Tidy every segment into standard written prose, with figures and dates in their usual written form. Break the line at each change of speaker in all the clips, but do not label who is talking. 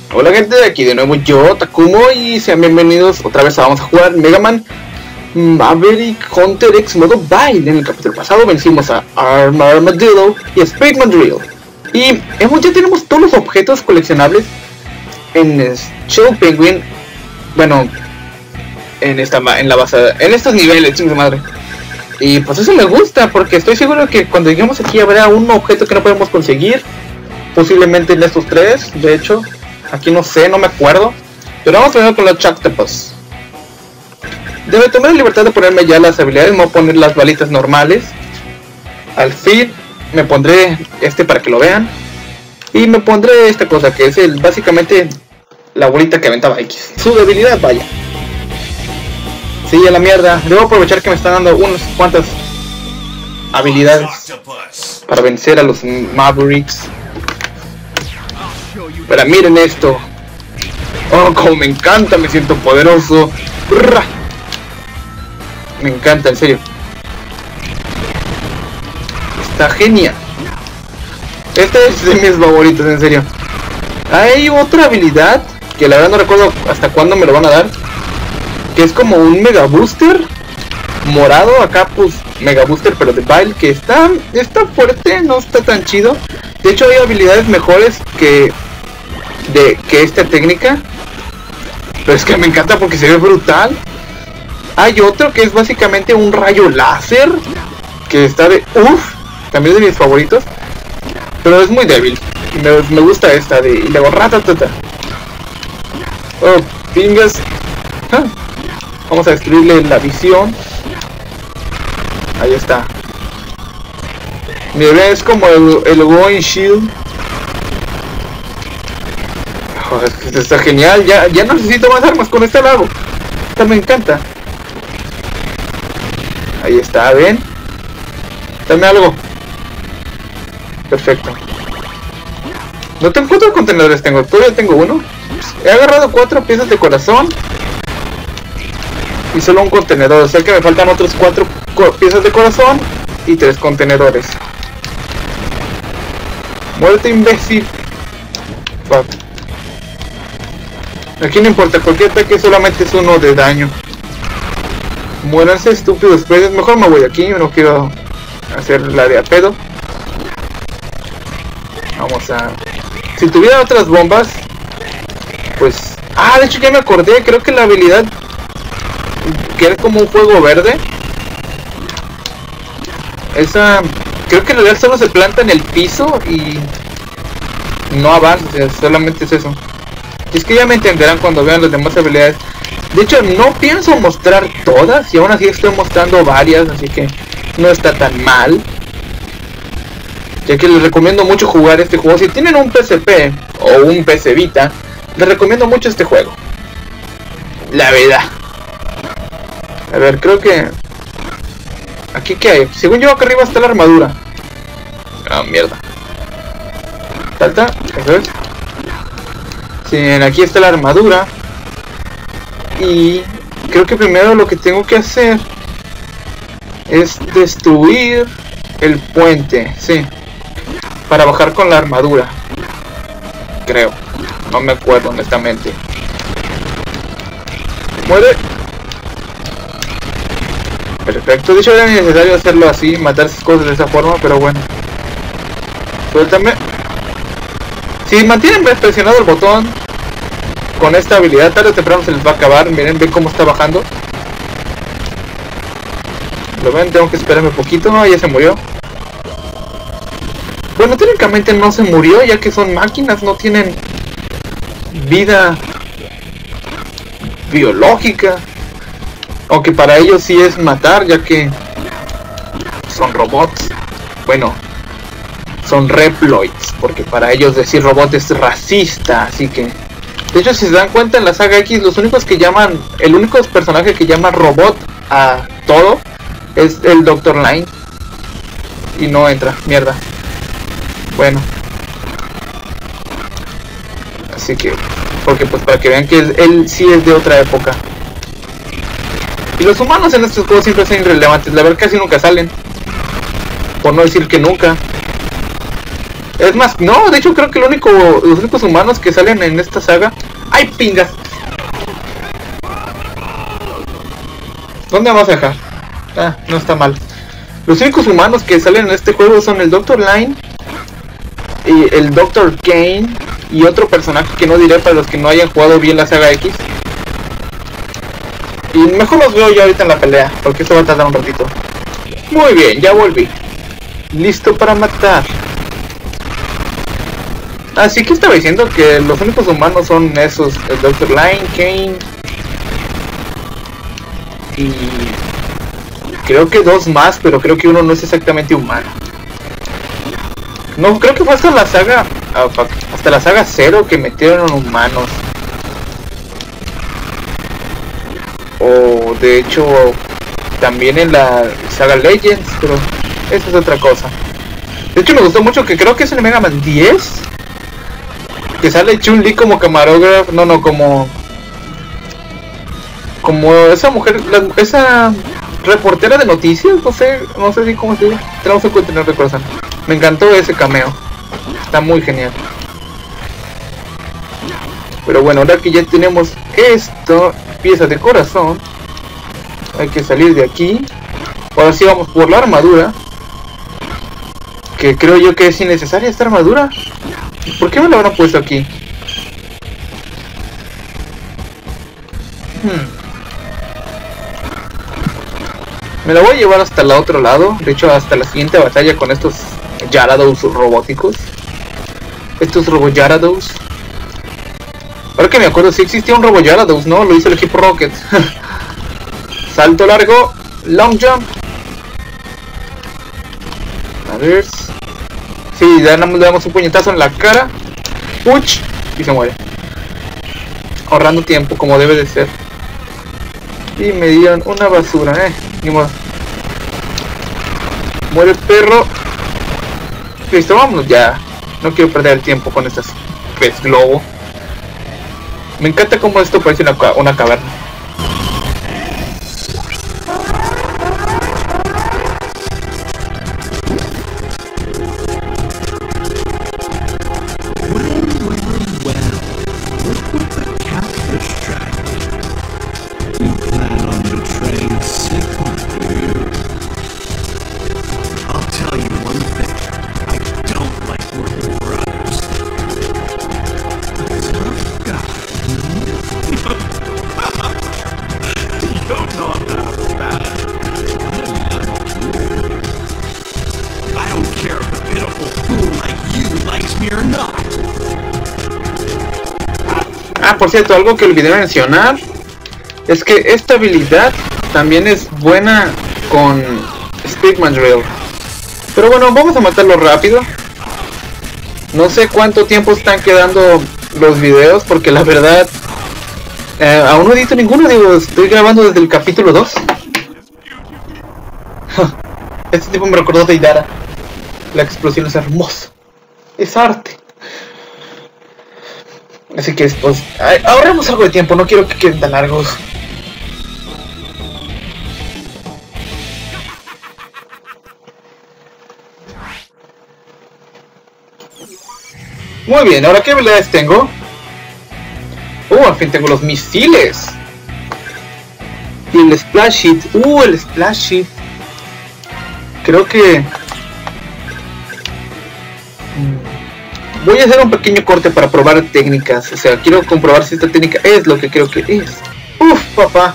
Hola gente, aquí de nuevo yo, Takumo, y sean bienvenidos otra vez a Vamos a jugar Mega Man Maverick Hunter X modo Baile. En el capítulo pasado vencimos a Armadillo y a Spademan Drill. Y ya tenemos todos los objetos coleccionables en Chill Penguin. Bueno, en estos niveles, chingada madre. Y pues eso me gusta, porque estoy seguro que cuando lleguemos aquí habrá un objeto que no podemos conseguir. Posiblemente en estos tres, de hecho. Aquí no sé, no me acuerdo. Pero vamos primero con los Choctopus. Debe tomar la libertad de ponerme ya las habilidades. Me voy a poner las balitas normales. Al fin me pondré este para que lo vean. Y me pondré esta cosa que es básicamente la bolita que aventaba X. Su debilidad, vaya. Sí, a la mierda. Debo aprovechar que me están dando unas cuantas habilidades para vencer a los Mavericks. Pero miren esto. Oh, como me encanta, me siento poderoso. Me encanta, en serio. Está genial. Este es de mis favoritos, en serio. Hay otra habilidad que la verdad no recuerdo hasta cuándo me lo van a dar, que es como un Mega Booster morado. Acá pues Mega Booster pero de baile, que está fuerte, no está tan chido. De hecho hay habilidades mejores que esta técnica, pero es que me encanta porque se ve brutal. Hay otro que es básicamente un rayo láser, que está de también de mis favoritos, pero es muy débil. Me gusta esta de, y luego ratatata. Oh, pingas. Vamos a destruirle la visión. Ahí está. Mira, es como el Going Shield. Oh, esto está genial. Ya no necesito más armas, con esta lago. Esta me encanta. Ahí está, ¿ven? Dame algo. Perfecto. No tengo cuántos contenedores tengo. Todavía tengo uno. He agarrado 4 piezas de corazón y solo un contenedor, o sea que me faltan otros 4 piezas de corazón y 3 contenedores. Muerte, imbécil. Fuck. Aquí no importa, cualquier ataque solamente es 1 de daño. Muéranse, estúpidos peces. Mejor me voy de aquí, no quiero hacer la de a pedo. Vamos a... Si tuviera otras bombas, pues... de hecho ya me acordé, creo que la habilidad que era como un fuego verde, esa creo que en realidad solo se planta en el piso y no avanza, o sea, solamente es eso. Y es que ya me entenderán cuando vean las demás habilidades. De hecho no pienso mostrar todas, y aún así estoy mostrando varias, así que no está tan mal. Ya que les recomiendo mucho jugar este juego. Si tienen un PSP o un PC Vita, les recomiendo mucho este juego, la verdad. A ver, creo que... ¿Aquí qué hay? Según yo acá arriba está la armadura. Mierda. Falta, eso es. Sí, aquí está la armadura. Y creo que primero lo que tengo que hacer es destruir el puente, sí, para bajar con la armadura. Creo. No me acuerdo honestamente. Muere. Perfecto. De hecho era necesario hacerlo así, matar esas cosas de esa forma, pero bueno. Suéltame. Si mantienen presionado el botón con esta habilidad, tarde o temprano se les va a acabar. Miren, ven cómo está bajando. ¿Lo ven? Tengo que esperarme un poquito. No, ya se murió. Bueno, técnicamente no se murió, ya que son máquinas, no tienen vida biológica. Aunque para ellos sí es matar, ya que son robots. Bueno, son Reploids, porque para ellos decir robot es racista, así que... De hecho, si se dan cuenta en la saga X, los únicos que llaman... El único personaje que llama robot a todo es el Dr. Line. Y no entra, mierda. Bueno. Así que... Porque pues para que vean que él sí es de otra época. Y los humanos en estos juegos siempre son irrelevantes. La verdad casi nunca salen. Por no decir que nunca. Es más, no, de hecho creo que los únicos humanos que salen en esta saga... ¡Ay, pingas! ¿Dónde vamos a dejar? Ah, no está mal. Los únicos humanos que salen en este juego son el Dr. Line y el Dr. Kane y otro personaje que no diré para los que no hayan jugado bien la saga X. Y mejor los veo ya ahorita en la pelea, porque esto va a tardar un ratito. Muy bien, ya volví. Listo para matar. Así que estaba diciendo que los únicos humanos son esos, el Dr. Line, Kane y creo que dos más, pero creo que uno no es exactamente humano. No, creo que fue hasta la saga, hasta la saga 0 que metieron humanos. O de hecho también en la saga Legends, pero esa es otra cosa. De hecho me gustó mucho que creo que es en Mega Man 10 que sale Chun-Li como camarógrafo, como esa mujer, esa reportera de noticias, no sé si cómo se dice, tenemos que tener de corazón. Me encantó ese cameo, está muy genial. Pero bueno, ahora que ya tenemos esto, piezas de corazón, hay que salir de aquí. Ahora sí vamos por la armadura, que creo yo que es innecesaria esta armadura. ¿Por qué me la habrán puesto aquí? Me la voy a llevar hasta el otro lado. De hecho, hasta la siguiente batalla con estos Gyarados robóticos. Estos Robo Gyarados. Ahora que me acuerdo, sí existía un Robo Gyarados, ¿no? Lo hizo el equipo Rocket. Salto largo. Long jump. A ver. Sí, ya le damos un puñetazo en la cara. Puch. Y se muere. Ahorrando tiempo, como debe de ser. Y me dieron una basura, ni modo. Muere el perro. Listo, vámonos ya. No quiero perder el tiempo con estas pez globo. Me encanta como esto parece una caverna. Ah, por cierto, algo que olvidé mencionar es que esta habilidad también es buena con Speedman Drill. Pero bueno, vamos a matarlo rápido. No sé cuánto tiempo están quedando los videos, porque la verdad aún no edito ninguno, digo, estoy grabando desde el capítulo 2. Este tipo me recordó de Idara. La explosión es hermosa, es arte. Así que pues ahorremos algo de tiempo, no quiero que queden tan largos. Muy bien, ahora qué habilidades tengo. Al fin tengo los misiles. Y el Splash Hit. El Splash Hit. Creo que voy a hacer un pequeño corte para probar técnicas. O sea, quiero comprobar si esta técnica es lo que creo que es. Papá.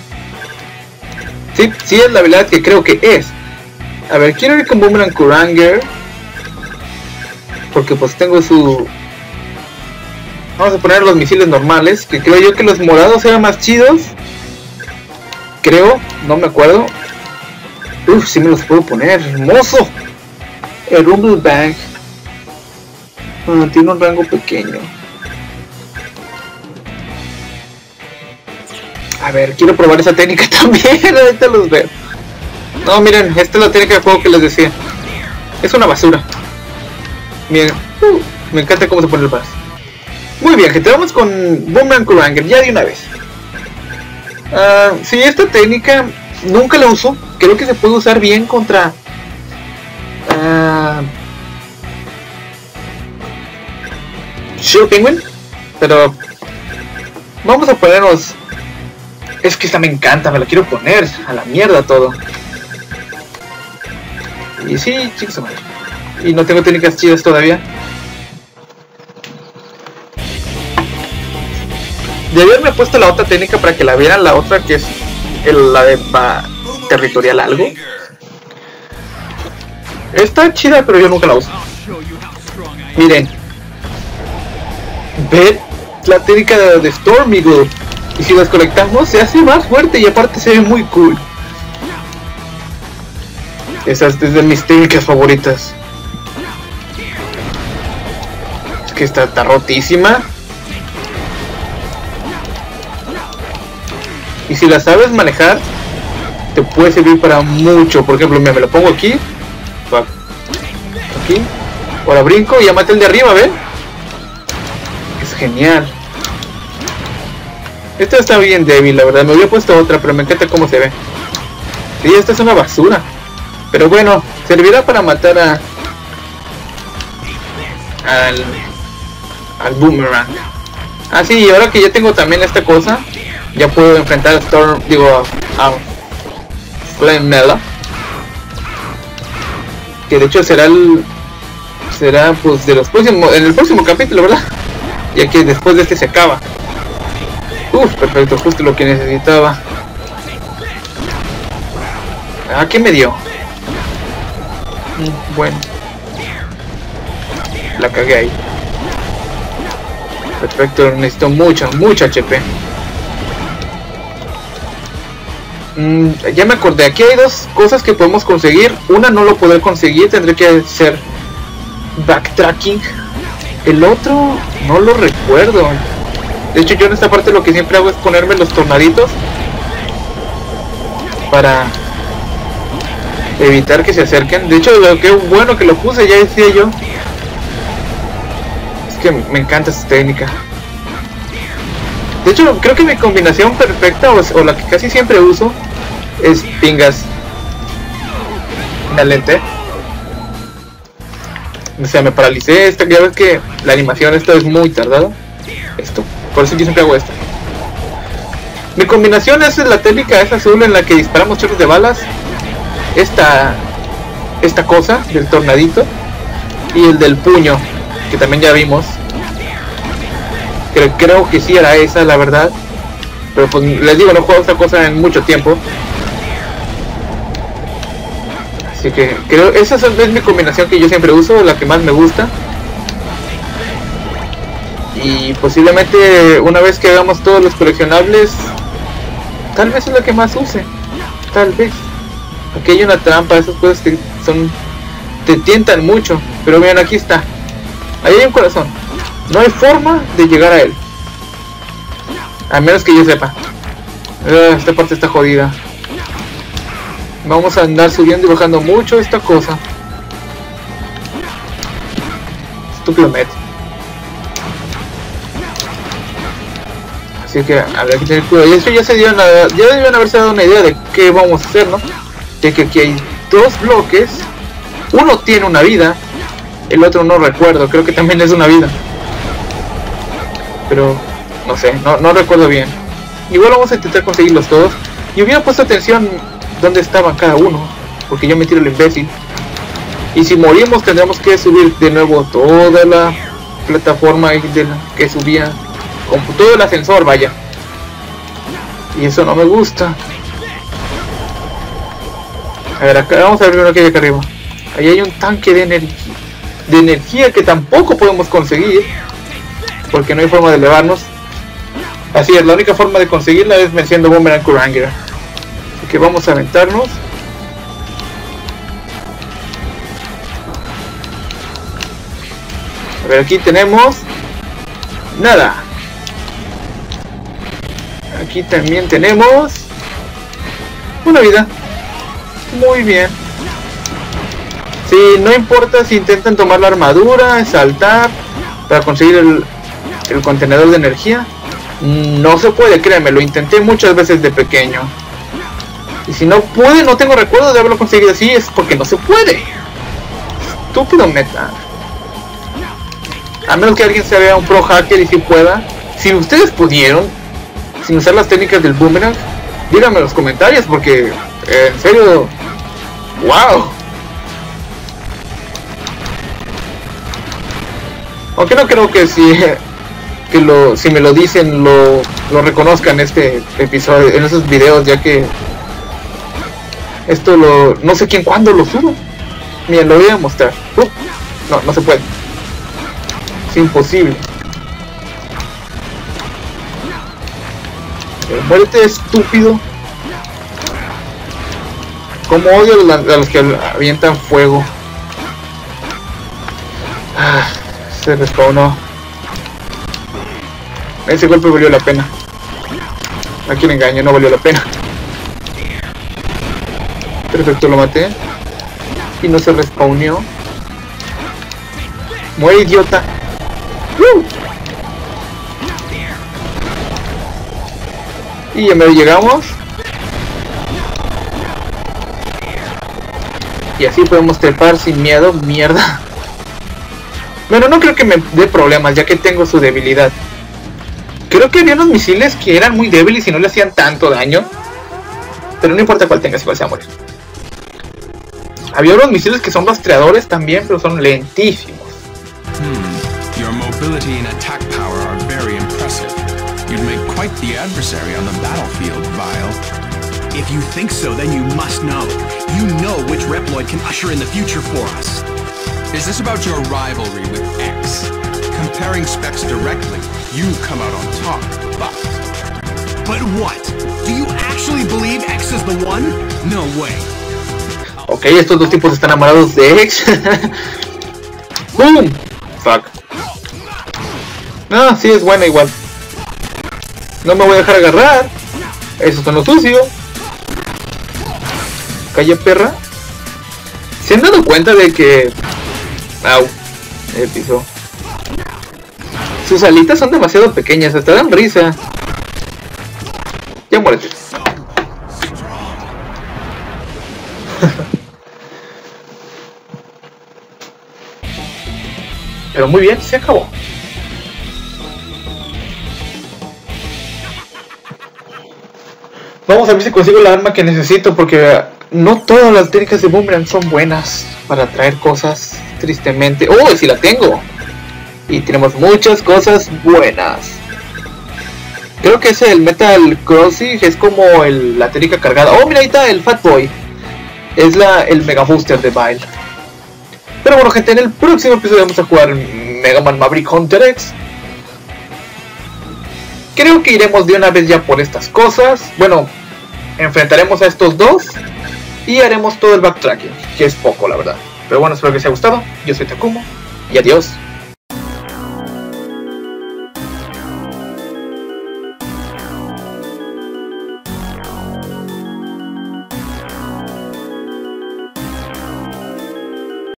Sí es la habilidad que creo que es. A ver, quiero ir con Boomerang Kuranger, porque pues tengo su... Vamos a poner los misiles normales, que creo yo que los morados eran más chidos. Creo, no me acuerdo. Sí me los puedo poner, hermoso. El Rumble Bang. Tiene un rango pequeño. A ver, quiero probar esa técnica también. Ahorita los veo. No, miren, esta es la técnica de juego que les decía. Es una basura. Miren, me encanta cómo se pone el brazo. Muy bien, gente, vamos con Boomerang Kuranger, ya de una vez. Sí, esta técnica nunca la uso. Creo que se puede usar bien contra Shield Penguin. Pero vamos a ponernos... Es que esta me encanta, me la quiero poner. A la mierda todo. Y sí, chicos, madre. Y no tengo técnicas chidas todavía. Debí haberme puesto la otra técnica para que la vieran. La otra que es la de territorial algo. Está chida, pero yo nunca la uso. Miren. Ve la técnica de Storm Eagle. Y si las conectamos se hace más fuerte y aparte se ve muy cool. Esa es de mis técnicas favoritas. Es que está rotísima. Y si la sabes manejar, te puede servir para mucho. Por ejemplo, me lo pongo aquí. Aquí. Ahora brinco y ya maté el de arriba, ¿ven? Es genial. Esta está bien débil, la verdad. Me hubiera puesto otra, pero me encanta cómo se ve. Sí, esta es una basura. Pero bueno, servirá para matar al Boomerang. Ah, sí, y ahora que ya tengo también esta cosa, ya puedo enfrentar a Storm, digo, a Flame Mela. Que de hecho será pues de los próximos, en el próximo capítulo, ¿verdad? Ya que después de este se acaba. Perfecto, justo lo que necesitaba. Ah, ¿qué me dio? Bueno, la cagué ahí. Perfecto, necesito mucha HP. Ya me acordé, aquí hay dos cosas que podemos conseguir. Una no lo podré conseguir, tendré que hacer backtracking. El otro no lo recuerdo. De hecho, yo en esta parte lo que siempre hago es ponerme los tornaditos para evitar que se acerquen. De hecho, qué bueno que lo puse, ya decía yo. Es que me encanta esta técnica. De hecho, creo que mi combinación perfecta, o la que casi siempre uso, es pingas. Me alenté. O sea, me paralicé. Ya ves que la animación esto es muy tardada. Esto. Por eso yo siempre hago esto. Mi combinación es la técnica esa azul en la que disparamos chorros de balas. Esta cosa del tornadito. Y el del puño, que también ya vimos. Creo que sí era esa, la verdad. Pero pues les digo, no juego esta cosa en mucho tiempo. Así que creo esa es mi combinación que yo siempre uso, la que más me gusta. Y posiblemente una vez que hagamos todos los coleccionables, tal vez es la que más use. Tal vez. Aquí hay una trampa, esas cosas que te tientan mucho. Pero vean, aquí está. Ahí hay un corazón. No hay forma de llegar a él. A menos que yo sepa. Esta parte está jodida. Vamos a andar subiendo y bajando mucho esta cosa. Estúpido Met. Así que habrá que tener cuidado. Y esto ya debían haberse dado una idea de qué vamos a hacer, ¿no? De que aquí hay dos bloques. Uno tiene una vida. El otro no recuerdo. Creo que también es una vida. Pero no sé, no recuerdo bien. Igual vamos a intentar conseguirlos todos. Y hubiera puesto atención dónde estaban cada uno, porque yo me tiro el imbécil. Y si morimos tendremos que subir de nuevo toda la plataforma que subía, con todo el ascensor, vaya. Y eso no me gusta. A ver, acá vamos a ver lo que hay acá arriba. Ahí hay un tanque de energía que tampoco podemos conseguir, porque no hay forma de elevarnos. Así es, la única forma de conseguirla es venciendo Boomerang Kuranger. Así que vamos a aventarnos. A ver, aquí tenemos nada. Aquí también tenemos una vida. Muy bien. Sí, no importa si intentan tomar la armadura, saltar para conseguir el contenedor de energía. No se puede, créeme, lo intenté muchas veces de pequeño. Y si no pude, no tengo recuerdo de haberlo conseguido así, es porque no se puede. Estúpido Meta. A menos que alguien se vea un pro hacker y si pueda. Si ustedes pudieron, sin usar las técnicas del boomerang, díganme en los comentarios porque, en serio, wow. Aunque no creo que si me lo dicen lo reconozcan en este episodio, en esos videos, ya que esto no sé quién cuándo lo subo. Miren, lo voy a mostrar. No se puede. Es imposible. Muérete, estúpido. Como odio a los que avientan fuego. Se respawnó. Ese golpe valió la pena. A quien engaño, no valió la pena. Perfecto, lo maté. Y no se respawneó. Muere, idiota. Y ya me llegamos. Y así podemos trepar sin miedo. Mierda. Bueno, no creo que me dé problemas, ya que tengo su debilidad. Creo que había unos misiles que eran muy débiles y no le hacían tanto daño. Pero no importa cuál tengas, igual se va a morir. Había unos misiles que son rastreadores también, pero son lentísimos.
Your mobility and attack power are very impressive. You'd make quite the adversary on the battlefield, Vile. If you think so, then you must know. You know which Reploid can usher in the future for us. Is this about your rivalry with X? Comparing specs directly, you come out on top, but what? Do you actually believe X is the one? No way.
Ok, estos dos tipos están enamorados de X. ¡Boom! Fuck. No, sí es buena igual. No me voy a dejar agarrar. Eso son lo sucio. Calla, perra. ¿Se han dado cuenta de que... Au, me pisó. Sus alitas son demasiado pequeñas, hasta dan risa. Ya muérete. Pero muy bien, se acabó. Vamos a ver si consigo la arma que necesito, porque no todas las técnicas de boomerang son buenas para traer cosas, tristemente. ¡Oh, sí la tengo! Y tenemos muchas cosas buenas. Creo que ese, el Metal Crossing, es como la técnica cargada. ¡Oh, mira, ahí está el Fat Boy! Es el Mega Booster de Vile. Pero bueno, gente, en el próximo episodio vamos a jugar Mega Man Maverick Hunter X. Creo que iremos de una vez ya por estas cosas. Bueno, enfrentaremos a estos dos y haremos todo el backtracking, que es poco, la verdad. Pero bueno, espero que os haya gustado. Yo soy Takumo y adiós.